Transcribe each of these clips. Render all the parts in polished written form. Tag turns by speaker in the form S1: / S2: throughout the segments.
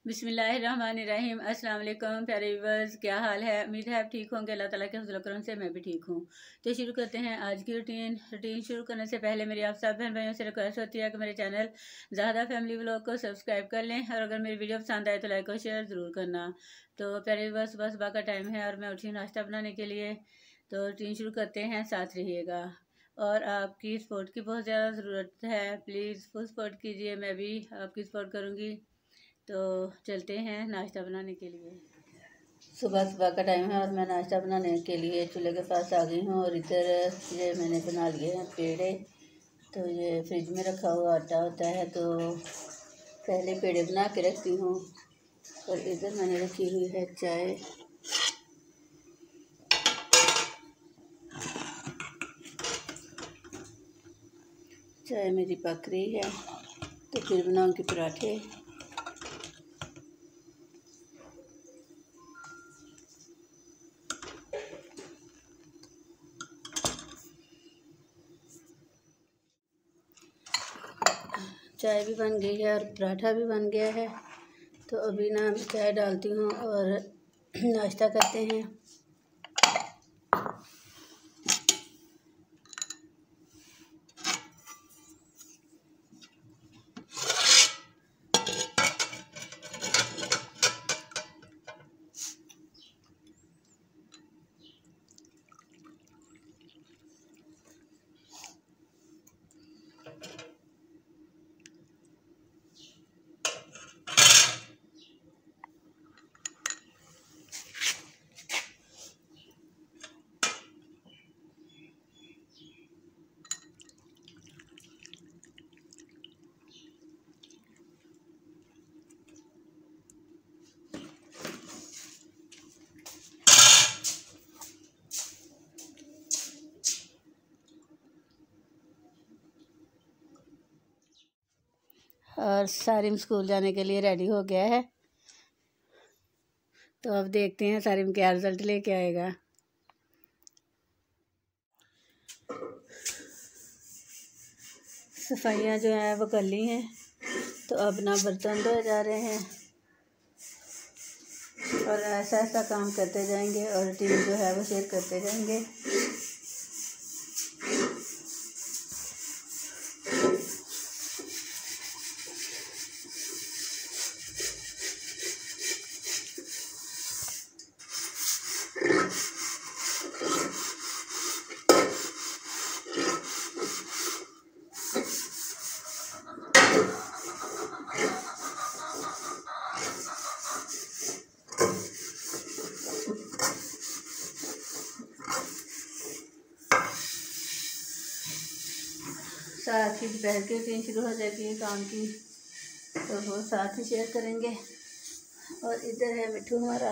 S1: बिस्मिल्लाहिर्रहमानिर्रहीम। अस्सलाम वालेकुम प्यारे व्यूअर्स, क्या हाल है? उम्मीद है आप ठीक होंगे। अल्लाह ताला के फज़ल करम से मैं भी ठीक हूँ। तो शुरू करते हैं आज की रूटीन शुरू करने से पहले मेरी आप सब बहन भाइयों से रिक्वेस्ट होती है कि मेरे चैनल ज़्यादा फैमिली व्लॉग को सब्सक्राइब कर लें, और अगर मेरी वीडियो पसंद आए तो लाइक और शेयर ज़रूर करना। तो प्यारे व्यूअर्स, सुबह सुबह का टाइम है और मैं उठी नाश्ता बनाने के लिए। तो रूटीन शुरू करते हैं, साथ रहिएगा। और आपकी सपोर्ट की बहुत ज़्यादा ज़रूरत है, प्लीज़ फुल सपोर्ट कीजिए, मैं भी आपकी सपोर्ट करूँगी। तो चलते हैं नाश्ता बनाने के लिए। सुबह सुबह का टाइम है और मैं नाश्ता बनाने के लिए चूल्हे के पास आ गई हूँ। और इधर ये मैंने बना लिए हैं पेड़े। तो ये फ्रिज में रखा हुआ आटा होता है, तो पहले पेड़े बना के रखती हूँ। और इधर मैंने रखी हुई है चाय। चाय मेरी पक रही है, तो फिर बनाऊँगी पराठे। चाय भी बन गई है और पराठा भी बन गया है। तो अभी ना मैं चाय डालती हूँ और नाश्ता करते हैं। और सारिम स्कूल जाने के लिए रेडी हो गया है। तो अब देखते हैं सारिम क्या रिज़ल्ट लेके आएगा। सफाइयाँ जो है वो कर ली हैं, तो अब ना बर्तन धोए जा रहे हैं। और ऐसा ऐसा काम करते जाएंगे और टीम जो है वो शेयर करते जाएंगे। साथ ही दोपहर की रूटीन शुरू हो जाएगी काम की, तो वो साथ ही शेयर करेंगे। और इधर है मिठू हमारा।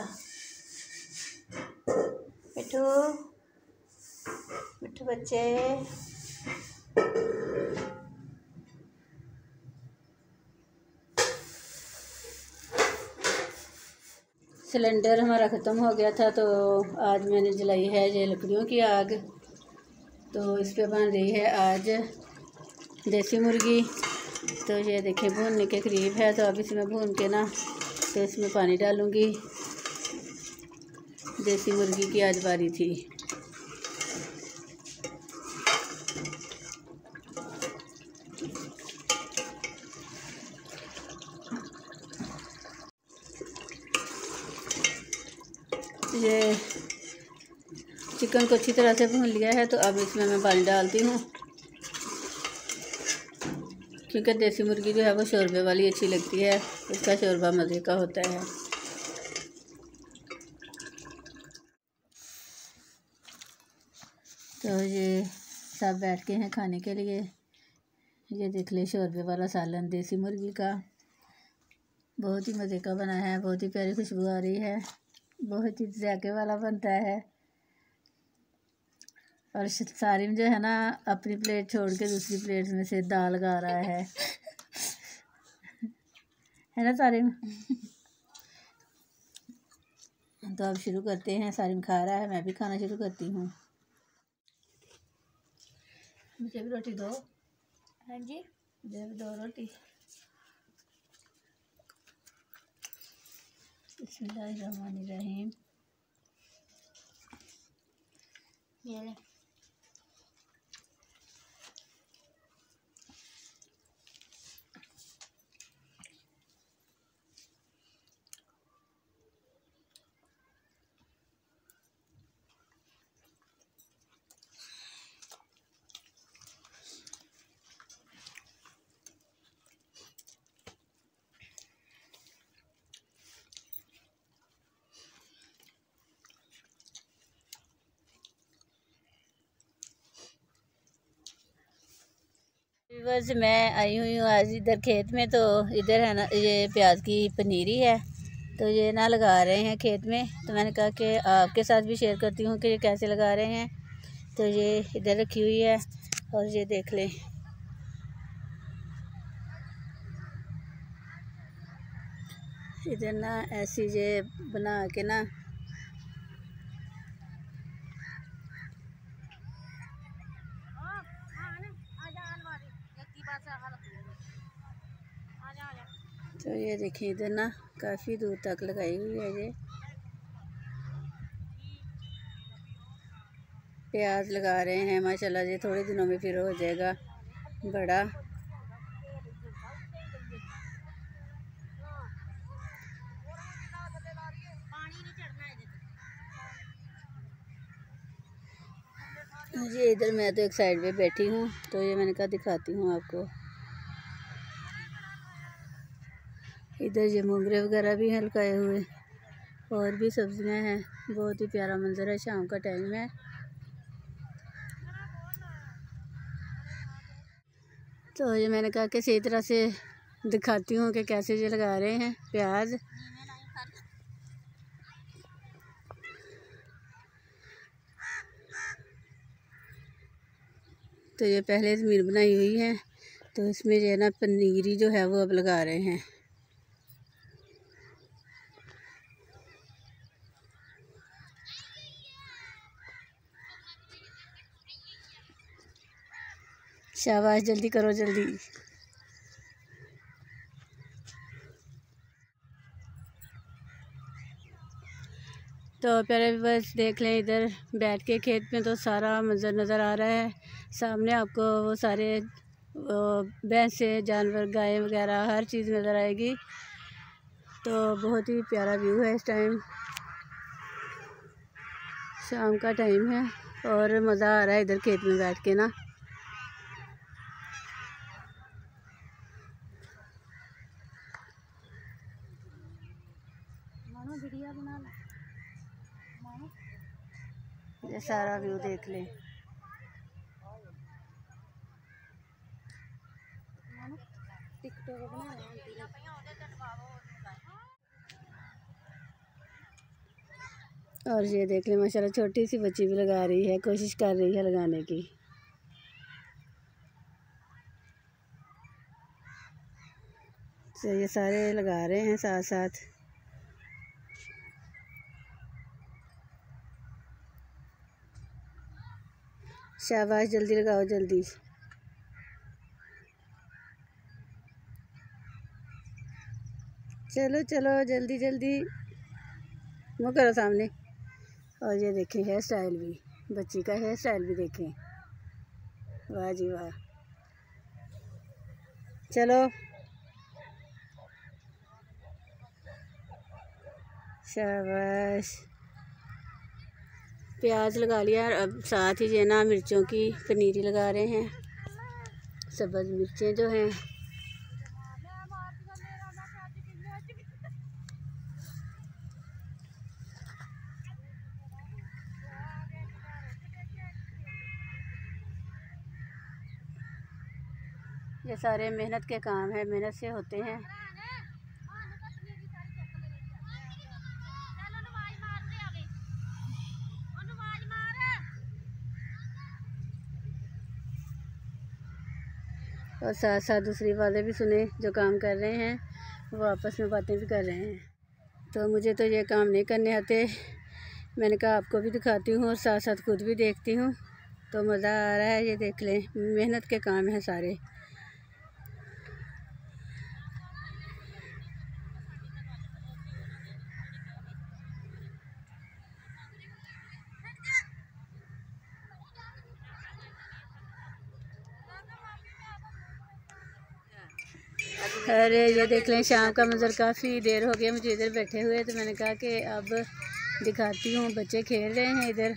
S1: मिठू मिठू बच्चे, सिलेंडर हमारा ख़त्म हो गया था, तो आज मैंने जलाई है ये लकड़ियों की आग। तो इस पे बन रही है आज देसी मुर्गी। तो ये देखिए भूनने के करीब है, तो अब इसमें भून के ना तो इसमें पानी डालूँगी। देसी मुर्गी की आज बारी थी। ये चिकन को अच्छी तरह से भून लिया है, तो अब इसमें मैं पानी डालती हूँ, क्योंकि देसी मुर्गी जो है वो शोरबे वाली अच्छी लगती है। उसका शोरबा मज़े का होता है। तो ये सब बैठ के हैं खाने के लिए। ये देख ले शोरबे वाला सालन देसी मुर्गी का, बहुत ही मज़े का बना है। बहुत ही प्यारी खुशबू आ रही है, बहुत ही जायके वाला बनता है। और सारिम जो है ना अपनी प्लेट छोड़ के दूसरी प्लेट में से दाल गा रहा है है ना सारिम? तो अब शुरू करते हैं। सारिम खा रहा है, मैं भी खाना शुरू करती हूँ। मुझे भी रोटी दो।
S2: हाँ जी,
S1: मुझे भी दो रोटी। बिस्मिल्लाहिर्रहमानिर्रहीम। ये ले। बस मैं आई हुई हूँ आज इधर खेत में। तो इधर है ना, ये प्याज की पनीरी है, तो ये ना लगा रहे हैं खेत में। तो मैंने कहा कि आपके साथ भी शेयर करती हूँ कि ये कैसे लगा रहे हैं। तो ये इधर रखी हुई है और ये देख लें, इधर ना ऐसी ये बना के ना तो ये देखिए इधर ना काफ़ी दूर तक लगाई हुई है। ये प्याज लगा रहे हैं माशाल्लाह। ये थोड़े दिनों में फिर हो जाएगा बड़ा। ये इधर मैं तो एक साइड पे बैठी हूँ, तो ये मैंने कहा दिखाती हूँ आपको। इधर ये मोगरे वगैरह भी हैं लगाए हुए, और भी सब्जियां हैं। बहुत ही प्यारा मंजर है, शाम का टाइम है। तो ये मैंने कहा कि सही तरह से दिखाती हूँ कि कैसे ये लगा रहे हैं प्याज। तो ये पहले ज़मीन बनाई हुई है, तो इसमें जो है ना पनीरी जो है वो अब लगा रहे हैं। शाबाश, जल्दी करो जल्दी। तो प्यारे बस देख लें, इधर बैठ के खेत में तो सारा मंजर नज़र आ रहा है। सामने आपको वो सारे भैंसे जानवर गाय वगैरह हर चीज़ नज़र आएगी। तो बहुत ही प्यारा व्यू है। इस टाइम शाम का टाइम है और मज़ा आ रहा है इधर खेत में बैठ के ना। ये सारा व्यू देख लें। और ये देख लें माशाल्लाह, छोटी सी बच्ची भी लगा रही है, कोशिश कर रही है लगाने की। तो ये सारे लगा रहे हैं साथ साथ। शाबाश, जल्दी लगाओ जल्दी। चलो चलो जल्दी जल्दी, मुँह करो सामने। और ये देखें हेयर स्टाइल भी, बच्ची का हेयर स्टाइल भी देखें। वाह जी वाह। चलो शाबाश। प्याज लगा लिया, अब साथ ही जो ना मिर्चों की पनीरी लगा रहे हैं। सब्ज़ मिर्चें जो हैं ये सारे मेहनत के काम है, मेहनत से होते हैं। और साथ साथ दूसरी वाले भी सुने जो काम कर रहे हैं, वो आपस में बातें भी कर रहे हैं। तो मुझे तो ये काम नहीं करने आते, मैंने कहा आपको भी दिखाती हूँ और साथ साथ खुद भी देखती हूँ। तो मज़ा आ रहा है। ये देख लें, मेहनत के काम हैं सारे। अरे ये देख लें, शाम का मंजर, काफ़ी देर हो गया मुझे इधर बैठे हुए, तो मैंने कहा कि अब दिखाती हूँ। बच्चे खेल रहे हैं इधर।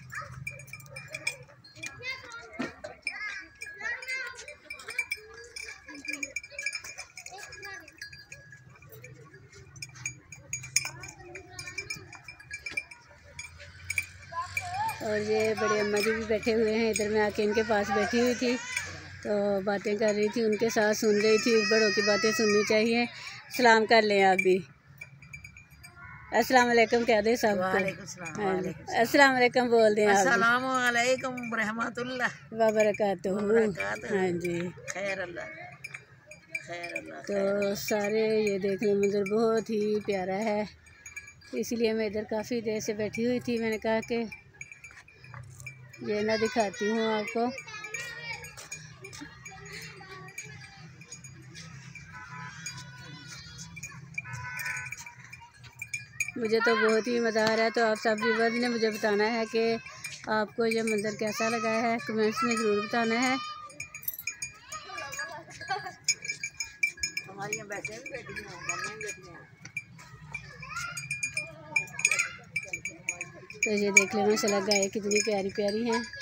S1: और ये बड़े अम्मा जी भी बैठे हुए हैं इधर। मैं आके इनके पास बैठी हुई थी तो बातें कर रही थी, उनके साथ सुन रही थी। बड़ों की बातें सुननी चाहिए। सलाम कर लें आप भी। अस्सलाम वालेकुम कह दें सबको। हाँ जी, अस्सलाम वालेकुम बोल दें आप।
S2: अस्सलाम वालेकुम रहमतुल्लाह
S1: व बरकातुहू। हाँ जी,
S2: खैर अल्लाह खैर अल्लाह।
S1: तो सारे ये देखने मंजर बहुत ही प्यारा है, इसीलिए मैं इधर काफ़ी देर से बैठी हुई थी। मैंने कहा कि ये ना दिखाती हूँ आपको। मुझे तो बहुत ही मज़ा आ रहा है। तो आप सब व्यूअर्स ने मुझे बताना है कि आपको ये मंज़र कैसा लगा है, कमेंट्स में ज़रूर बताना है। तो ये देख लें माशाल्लाह, गाय कितनी प्यारी प्यारी हैं।